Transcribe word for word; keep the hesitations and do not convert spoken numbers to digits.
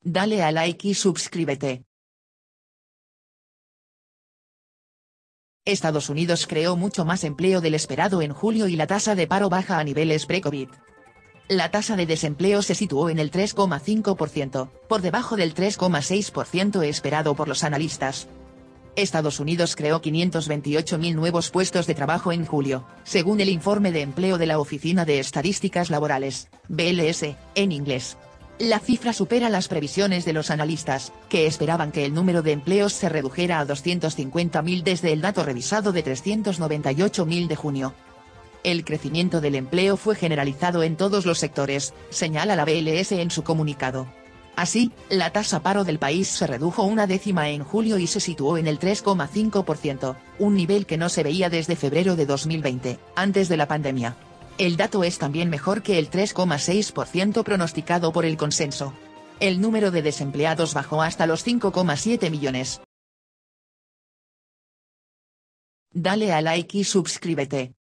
Dale a like y suscríbete. Estados Unidos creó mucho más empleo del esperado en julio y la tasa de paro baja a niveles pre-COVID. La tasa de desempleo se situó en el tres coma cinco por ciento, por debajo del tres coma seis por ciento esperado por los analistas. Estados Unidos creó quinientos veintiocho mil nuevos puestos de trabajo en julio, según el informe de empleo de la Oficina de Estadísticas Laborales, B L S, en inglés. La cifra supera las previsiones de los analistas, que esperaban que el número de empleos se redujera a doscientos cincuenta mil desde el dato revisado de trescientos noventa y ocho mil de junio. El crecimiento del empleo fue generalizado en todos los sectores, señala la B L S en su comunicado. Así, la tasa paro del país se redujo una décima en julio y se situó en el tres coma cinco por ciento, un nivel que no se veía desde febrero de dos mil veinte, antes de la pandemia. El dato es también mejor que el tres coma seis por ciento pronosticado por el consenso. El número de desempleados bajó hasta los cinco coma siete millones. Dale a like y suscríbete.